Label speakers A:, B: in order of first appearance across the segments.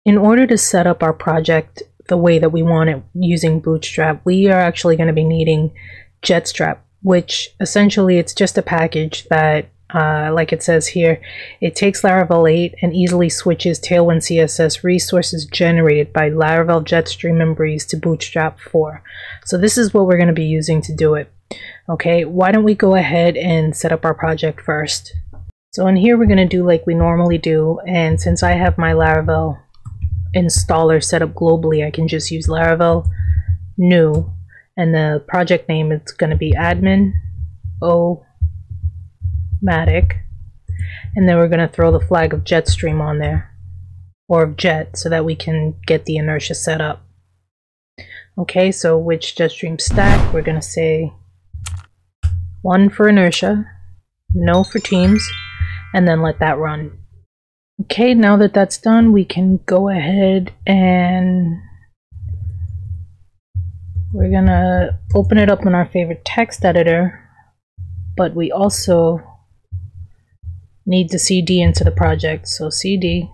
A: in order to set up our project the way that we want it using Bootstrap, we are actually going to be needing Jetstrap, which essentially it's just a package that, like it says here, it takes Laravel 8 and easily switches Tailwind CSS resources generated by Laravel, Jetstream, and Breeze to Bootstrap 4. So this is what we're going to be using to do it. Okay, why don't we go ahead and set up our project first. So in here we're going to do like we normally do, and since I have my Laravel installer set up globally, I can just use Laravel new, and the project name is going to be Admin-O-Matic, and then we're going to throw the flag of Jetstream on there, or of Jet, so that we can get the inertia set up. Okay, so which Jetstream stack, we're going to say 1 for inertia, no for teams, and then let that run. Okay, now that that's done, we can go ahead and we're gonna open it up in our favorite text editor, but we also need to CD into the project, so CD.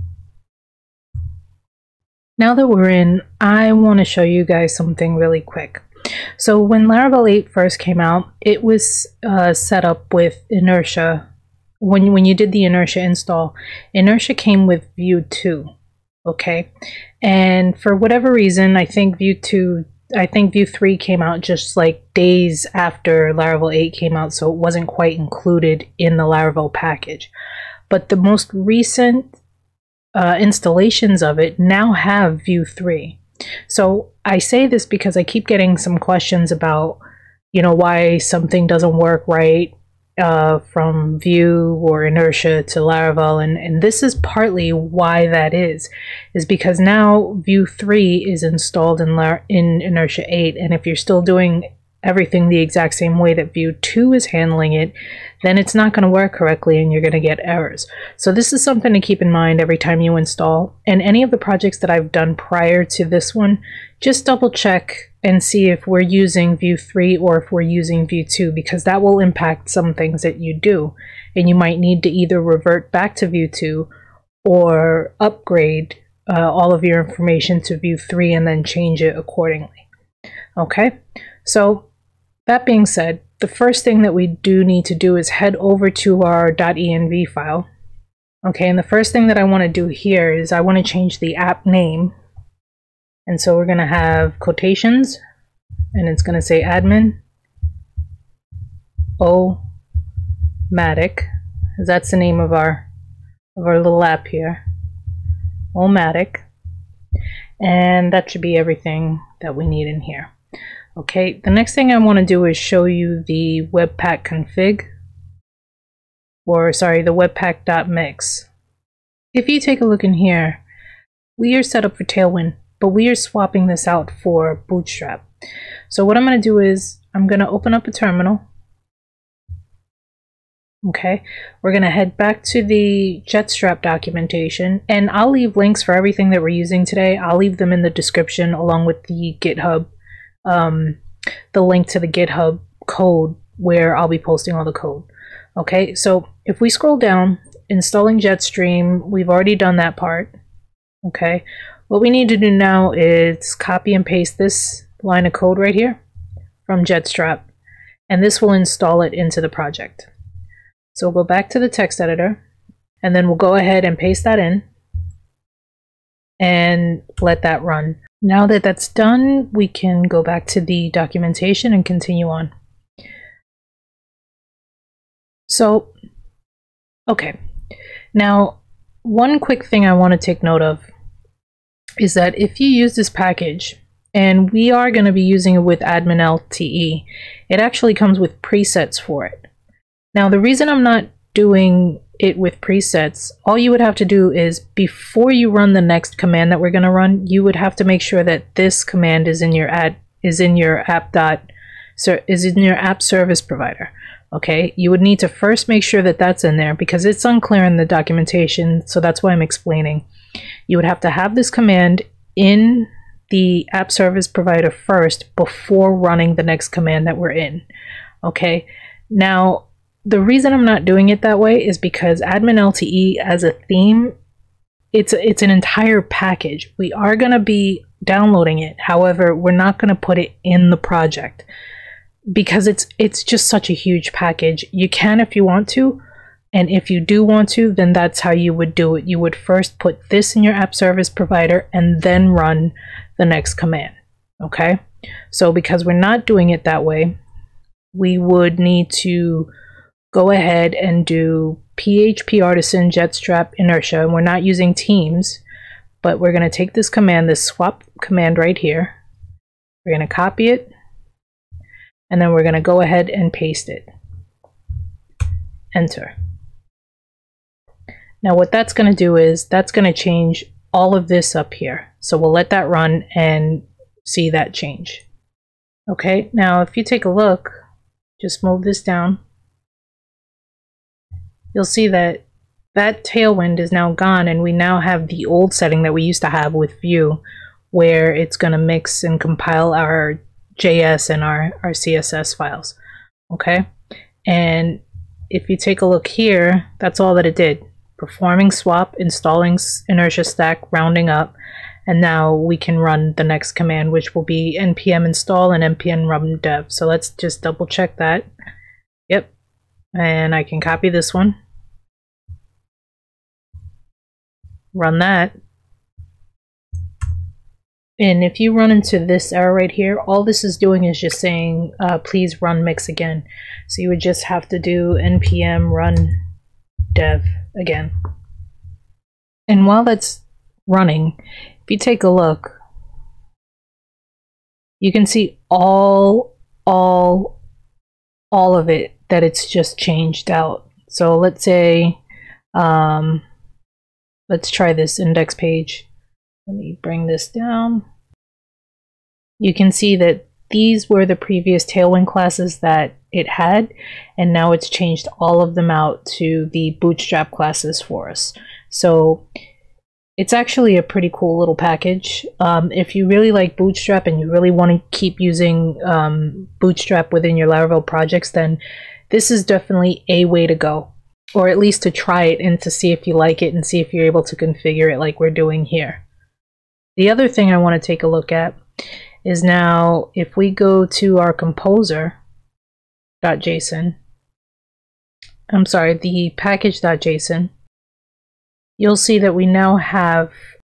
A: Now that we're in, I want to show you guys something really quick. So when Laravel 8 first came out, it was set up with inertia. When you did the inertia install, inertia came with Vue 2, okay? And for whatever reason, I think Vue 3 came out just like days after Laravel 8 came out, so it wasn't quite included in the Laravel package. But the most recent installations of it now have Vue 3. So I say this because I keep getting some questions about, you know, why something doesn't work right from Vue or inertia to Laravel, and this is partly why that is because now Vue 3 is installed in inertia 8, and if you're still doing everything the exact same way that Vue 2 is handling it, then it's not going to work correctly and you're going to get errors. So this is something to keep in mind every time you install. And any of the projects that I've done prior to this one, just double check and see if we're using Vue 3 or if we're using Vue 2, because that will impact some things that you do. And you might need to either revert back to Vue 2 or upgrade all of your information to Vue 3 and then change it accordingly. Okay, so that being said, the first thing that we do need to do is head over to our .env file. Okay, and the first thing that I want to do here is I want to change the app name. And so we're going to have quotations, and it's going to say Admin-O-Matic, because that's the name of our little app here, O-Matic. And that should be everything that we need in here. Okay, the next thing I want to do is show you the webpack config, or sorry, the webpack.mix. If you take a look in here, we are set up for Tailwind, but we are swapping this out for Bootstrap. So what I'm going to do is I'm going to open up a terminal. Okay, we're going to head back to the Jetstrap documentation, and I'll leave links for everything that we're using today. I'll leave them in the description along with the GitHub. The link to the GitHub code where I'll be posting all the code. Okay, so if we scroll down, installing Jetstream, we've already done that part. Okay, what we need to do now is copy and paste this line of code right here from Jetstrap, and this will install it into the project. So we'll go back to the text editor, and then we'll go ahead and paste that in and let that run. Now that that's done, we can go back to the documentation and continue on. So, okay. Now, one quick thing I want to take note of is that if you use this package, and we are going to be using it with AdminLTE, it actually comes with presets for it. Now, the reason I'm not doing it with presets, all you would have to do is before you run the next command that we're going to run, you would have to make sure that this command is in your app service provider. Okay, you would need to first make sure that that's in there because it's unclear in the documentation, so that's why I'm explaining. You would have to have this command in the app service provider first before running the next command that we're in. Okay, now the reason I'm not doing it that way is because AdminLTE as a theme it's an entire package. We are going to be downloading it. However, we're not going to put it in the project because it's just such a huge package. You can if you want to, and if you do want to, then that's how you would do it. You would first put this in your app service provider and then run the next command. Okay, so because we're not doing it that way, we would need to go ahead and do PHP artisan jetstrap inertia. We're not using teams, but we're going to take this command, this swap command right here. We're going to copy it, and then we're going to go ahead and paste it. Enter. Now what that's going to do is that's going to change all of this up here. So we'll let that run and see that change. Okay, now if you take a look, just move this down. You'll see that that tailwind is now gone, and we now have the old setting that we used to have with Vue, where it's going to mix and compile our JS and our CSS files. Okay, and if you take a look here, that's all that it did. Performing swap, installing inertia stack, rounding up, and now we can run the next command, which will be npm install and npm run dev. So let's just double check that. Yep, and I can copy this one, run that, and if you run into this error right here, all this is doing is just saying please run mix again. So you would just have to do npm run dev again. And while that's running, if you take a look, you can see all of it, that it's just changed out. So let's say let's try this index page. Let me bring this down. You can see that these were the previous Tailwind classes that it had, and now it's changed all of them out to the Bootstrap classes for us. So it's actually a pretty cool little package. If you really like Bootstrap and you really want to keep using Bootstrap within your Laravel projects, then this is definitely a way to go, or at least to try it and to see if you like it and see if you're able to configure it like we're doing here. The other thing I want to take a look at is now if we go to our composer.json, I'm sorry, the package.json, you'll see that we now have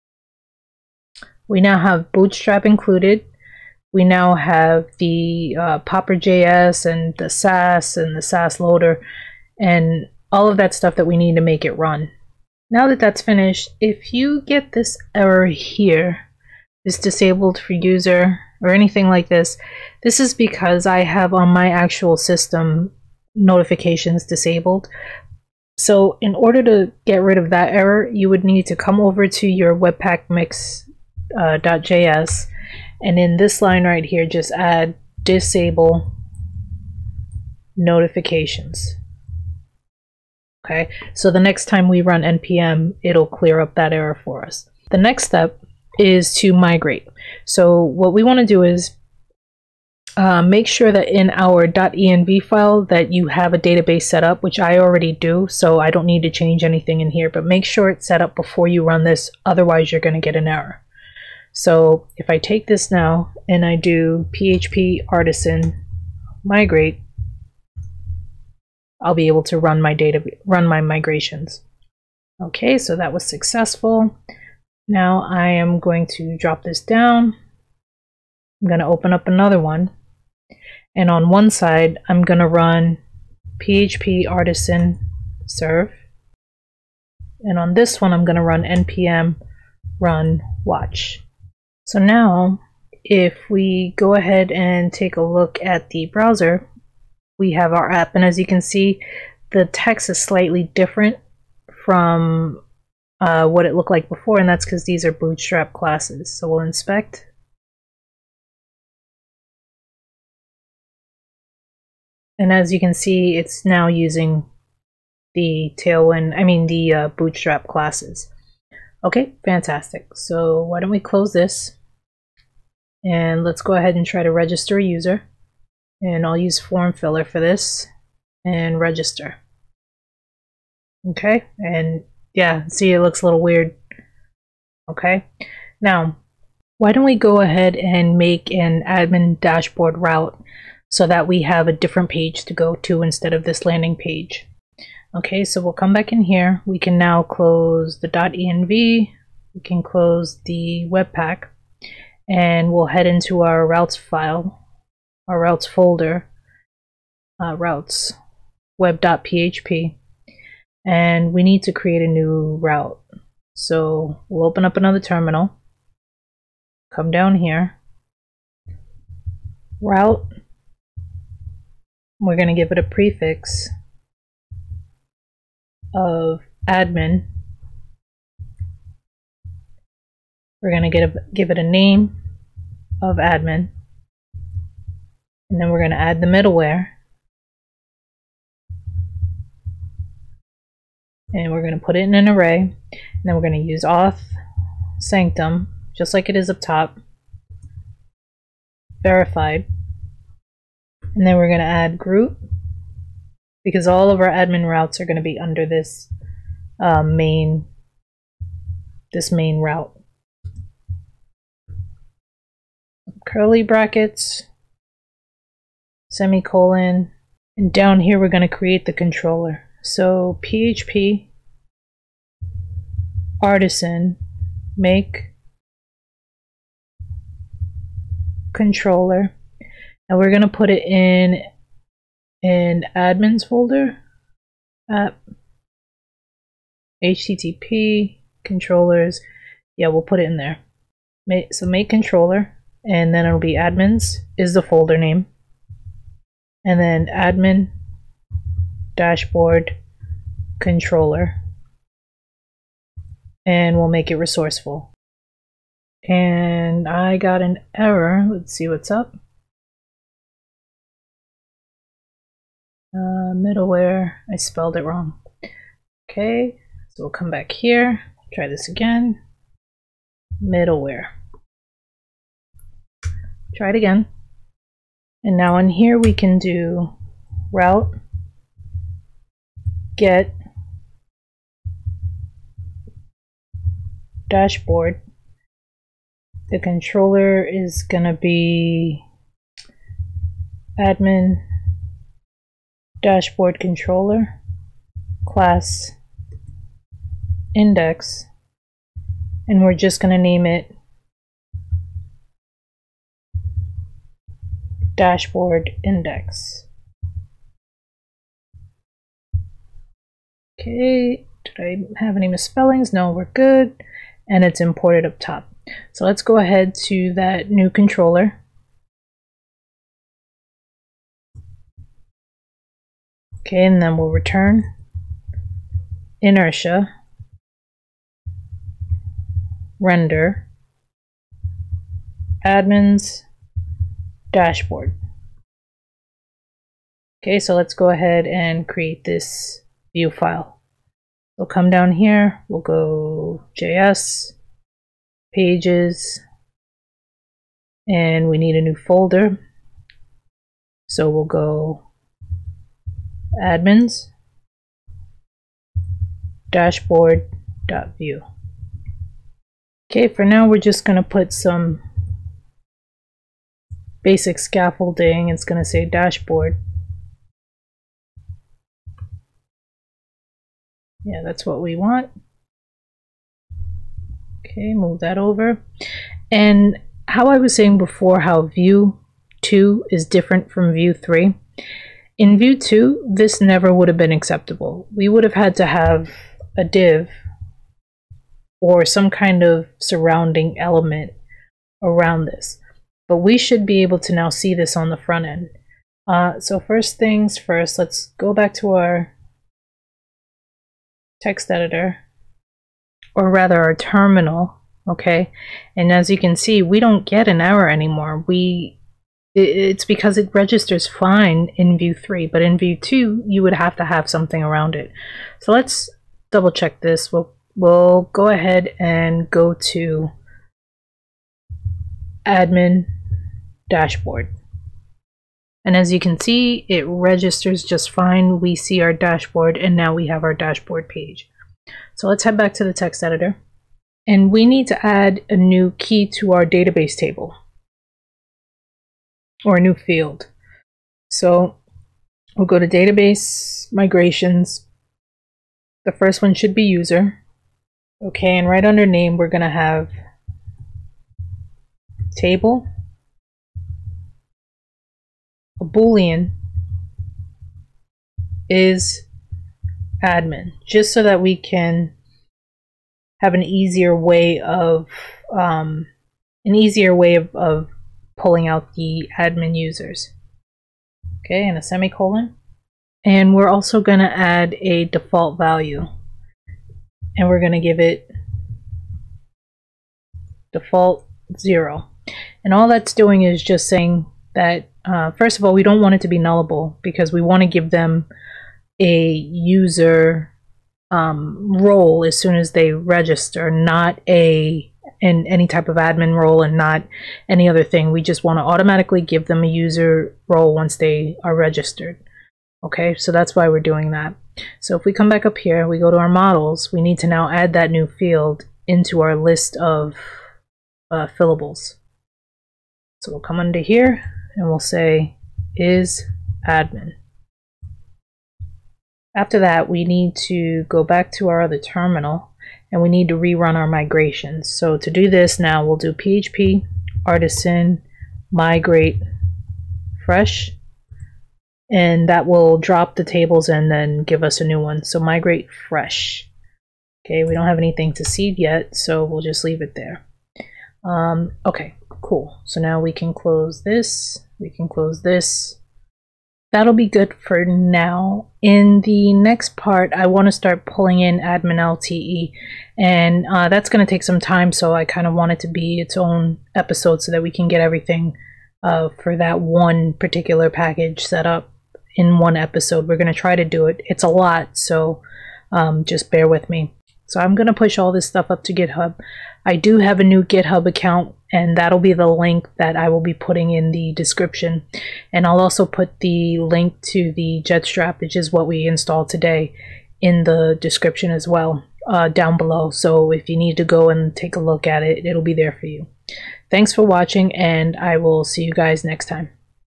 A: Bootstrap included. We now have the Popper.js and the Sass loader and all of that stuff that we need to make it run. Now that that's finished, if you get this error here, this disabled for user or anything like this, this is because I have on my actual system notifications disabled. So in order to get rid of that error, you would need to come over to your webpackmix.js, and in this line right here, just add disable notifications. Okay, so the next time we run npm, it'll clear up that error for us. The next step is to migrate. So what we want to do is make sure that in our .env file that you have a database set up, which I already do, so I don't need to change anything in here, but make sure it's set up before you run this, otherwise you're going to get an error. So if I take this now and I do php artisan migrate, I'll be able to run my migrations. Okay, so that was successful. Now I am going to drop this down. I'm going to open up another one, and on one side I'm going to run php artisan serve, and on this one I'm going to run npm run watch. So now if we go ahead and take a look at the browser, we have our app, and as you can see, the text is slightly different from what it looked like before, and that's because these are Bootstrap classes. So we'll inspect. And as you can see, it's now using the the Bootstrap classes. Okay, fantastic. So why don't we close this, and let's go ahead and try to register a user. And I'll use form filler for this and register. Okay, and yeah, see, it looks a little weird. Okay, now why don't we go ahead and make an admin dashboard route so that we have a different page to go to instead of this landing page. Okay, so we'll come back in here. We can now close the .env, we can close the webpack, and we'll head into our routes file, our routes folder, routes web.php, and we need to create a new route. So we'll open up another terminal, come down here, route, we're going to give it a prefix of admin. We're going to give it a name of admin, and then we're going to add the middleware, and we're going to put it in an array, and then we're going to use auth sanctum just like it is up top, verified, and then we're going to add group because all of our admin routes are going to be under this main route. Curly brackets, semicolon, and down here we're going to create the controller. So PHP artisan make controller, and we're going to put it in an admins folder, app, HTTP, controllers, yeah, we'll put it in there. So make controller, and then it'll be admins is the folder name, and then admin dashboard controller, and we'll make it resourceful. And I got an error. Let's see what's up. Middleware, I spelled it wrong. Okay, so we'll come back here, try this again. Middleware. Try it again. And now in here we can do route get dashboard. The controller is gonna be admin dashboard controller, class index, and we're just gonna name it dashboard index. Okay, did I have any misspellings? No, we're good, and it's imported up top. So let's go ahead to that new controller. Okay, and then we'll return inertia render admins dashboard. Okay, so let's go ahead and create this view file. We'll come down here, we'll go JS, pages, and we need a new folder. So we'll go admins dashboard.view. Okay, for now we're just going to put some basic scaffolding. It's going to say dashboard. Yeah, that's what we want. Okay, move that over. And how I was saying before, how view 2 is different from view 3. In view 2, this never would have been acceptable. We would have had to have a div or some kind of surrounding element around this. But we should be able to now see this on the front end. So first things first, let's go back to our text editor, or rather our terminal, okay? And as you can see, we don't get an error anymore. It's because it registers fine in view 3, but in view 2, you would have to have something around it. So let's double check this. We'll go ahead and go to admin dashboard. And as you can see, it registers just fine. We see our dashboard, and now we have our dashboard page. So let's head back to the text editor. And we need to add a new key to our database table, or a new field. So we'll go to Database Migrations. The first one should be User. Okay, and right under Name, we're going to have Table, a Boolean, is admin, just so that we can have an easier way of pulling out the admin users. Okay, and a semicolon. And we're also going to add a default value, and we're going to give it default 0. And all that's doing is just saying that first of all, we don't want it to be nullable, because we want to give them a user role as soon as they register, not in any type of admin role and not any other thing. We just want to automatically give them a user role once they are registered. Okay, so that's why we're doing that. So if we come back up here, we go to our models, we need to now add that new field into our list of fillables. So we'll come under here and we'll say is admin. After that, we need to go back to our other terminal and we need to rerun our migrations. So to do this now, we'll do PHP artisan migrate fresh, and that will drop the tables and then give us a new one. So migrate fresh. Okay, we don't have anything to seed yet, so we'll just leave it there. Okay, cool. So now we can close this. We can close this. That'll be good for now. In the next part, I want to start pulling in AdminLTE, and that's going to take some time, so I kind of want it to be its own episode so that we can get everything for that one particular package set up in one episode. We're going to try to do it. It's a lot, so just bear with me. So I'm going to push all this stuff up to GitHub. I do have a new GitHub account, and that'll be the link that I will be putting in the description. And I'll also put the link to the Jetstrap, which is what we installed today, in the description as well, down below. So if you need to go and take a look at it, it'll be there for you. Thanks for watching, and I will see you guys next time.